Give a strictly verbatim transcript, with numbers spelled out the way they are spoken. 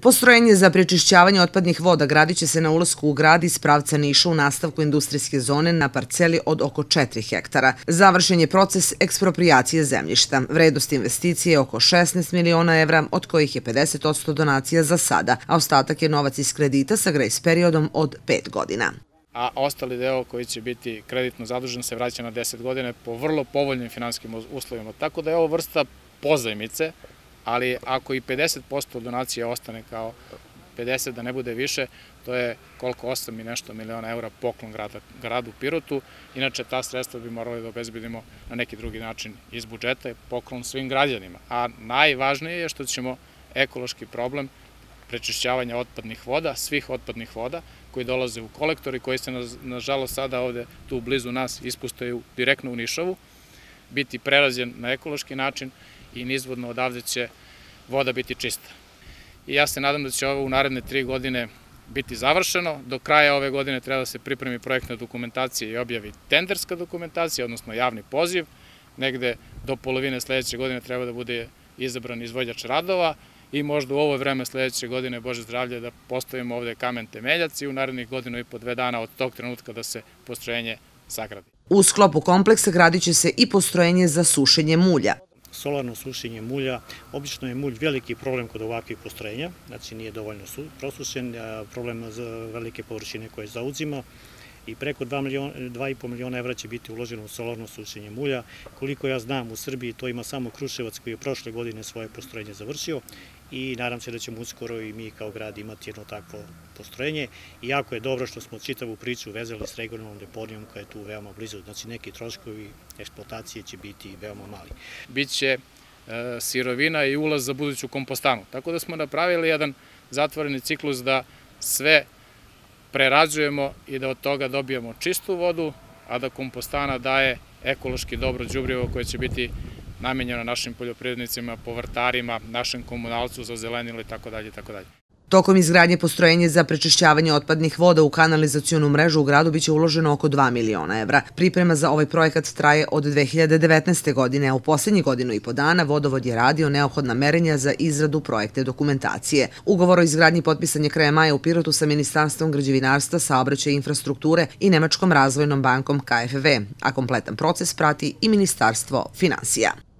Postrojenje za prečišćavanje otpadnih voda gradit će se na ulasku u grad iz pravca Niša u nastavku industrijske zone na parceli od oko četiri hektara. Završen je proces eksproprijacije zemljišta. Vrednost investicije je oko šesnaest miliona evra, od kojih je pedeset posto donacija za sada, a ostatak je novac iz kredita sa grejs periodom od pet godina. A ostali deo koji će biti kreditno zadužen se vraća na deset godine po vrlo povoljnim finansijskim uslovima. Tako da je ovo vrsta pozajmice, ali ako i pedeset posto donacija ostane kao pedeset, da ne bude više, to je koliko osam i nešto miliona evra poklon gradu Pirotu. Inače, ta sredstva bi morali da obezbedimo na neki drugi način iz budžeta i poklon svim građanima. A najvažnije je što ćemo ekološki problem prečišćavanja otpadnih voda, svih otpadnih voda koji dolaze u kolektor i koji se nažalost sada ovde tu blizu nas ispustaju direktno u Nišavu, biti prerađen na ekološki način i nizvodno odavde će voda biti čista. I ja se nadam da će ovo u naredne tri godine biti završeno. Do kraja ove godine treba da se pripremi projektna dokumentacija i objavi tenderska dokumentacija, odnosno javni poziv. Negde do polovine sledeće godine treba da bude izabran izvođač radova i možda u ovo vreme sledeće godine, Bože zdravlje, da postavimo ovde kamen temeljac i u narednih godinu i po dve dana od tog trenutka da se postrojenje sagradi. U sklopu kompleksa gradit će se i postrojenje za sušenje mulja. Solarno sušenje mulja, obično je mulj veliki problem kod ovakvih postrojenja, znači nije dovoljno prosušen, problem za velike površine koje zauzima i preko dva i po miliona evra će biti uloženo u solarno sušenje mulja. Koliko ja znam, u Srbiji to ima samo Kruševac koji je prošle godine svoje postrojenje završio i nadam se da ćemo uskoro i mi kao grad imati jedno takvo postrojenje. I jako je dobro što smo čitavu priču vezali s regionalnom deponijom koja je tu veoma blizu, znači neki troškovi eksploatacije će biti veoma mali. Biće sirovina i ulaz za buduću kompostanu, tako da smo napravili jedan zatvoreni ciklus da sve prerađujemo i da od toga dobijemo čistu vodu, a da kompostana daje ekološki dobro đubrivo koje će biti namenjeno našim poljoprivrednicima, povrtarima, našem komunalcu za zelenilo i tako dalje i tako dalje. Tokom izgradnje postrojenja za prečišćavanje otpadnih voda u kanalizacionu mrežu u gradu biće uloženo oko dva miliona evra. Priprema za ovaj projekat traje od dve hiljade devetnaeste. godine, a u poslednjih godinu i po dana Vodovod je radio neophodna merenja za izradu projektne dokumentacije. Ugovor o izgradnji potpisan je krajem maja u Pirotu sa Ministarstvom građevinarstva, saobraćaja i infrastrukture i Nemačkom razvojnom bankom K F W, a kompletan proces prati i Ministarstvo finansija.